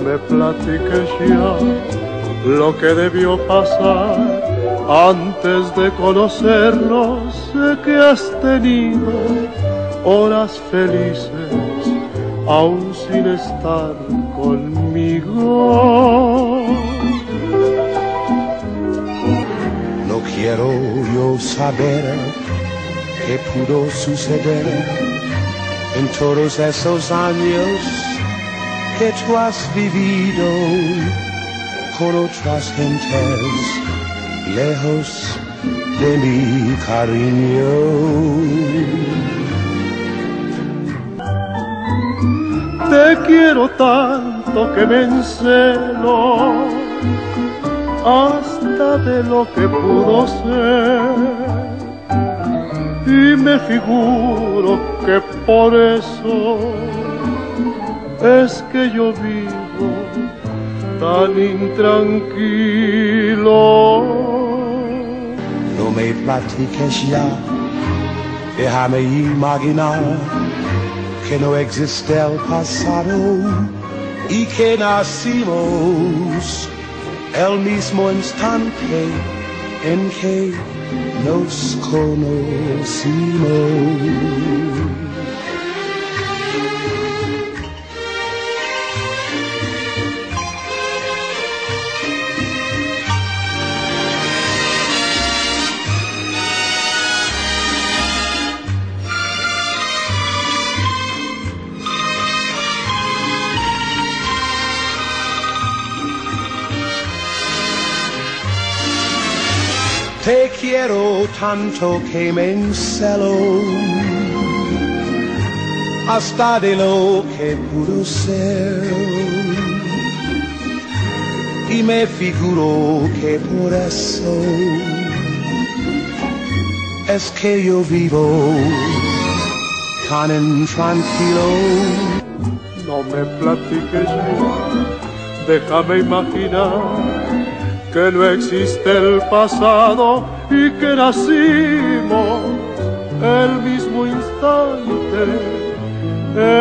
me platiques ya lo que debió pasar antes de conocernos. Sé que has tenido horas felices aún sin estar conmigo. No quiero yo saber qué pudo suceder en todos esos años que tú has vivido con otras gentes lejos de mi cariño. Te quiero tanto que me encelo hasta de lo que pudo ser, y me figuro que por eso es que yo vivo tan intranquilo. No me platiques ya, déjame imaginar que no existe el pasado y que nacimos el mismo instante en que nos conocimos. Te quiero tanto que me encelo hasta de lo que pudo ser, y me figuro que por eso es que yo vivo tan intranquilo. No me platiques ya, déjame imaginar que no existe el pasado y que nacimos el mismo instante